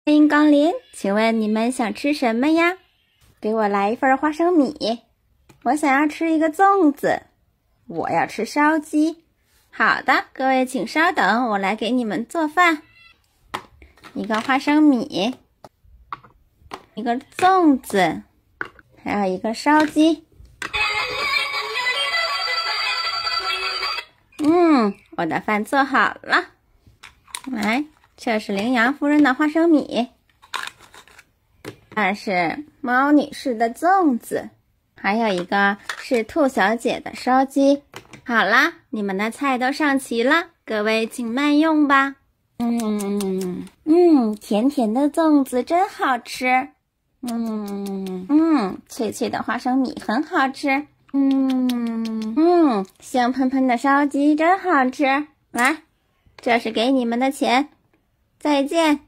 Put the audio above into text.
欢迎光临，请问你们想吃什么呀？给我来一份花生米。我想要吃一个粽子。我要吃烧鸡。好的，各位请稍等，我来给你们做饭。一个花生米，一个粽子，还有一个烧鸡。我的饭做好了。来，这是羚羊夫人的花生米，这是猫女士的粽子，还有一个是兔小姐的烧鸡。好啦，你们的菜都上齐了，各位请慢用吧。甜甜的粽子真好吃。脆脆的花生米很好吃。香喷喷的烧鸡真好吃。来，这是给你们的钱，再见。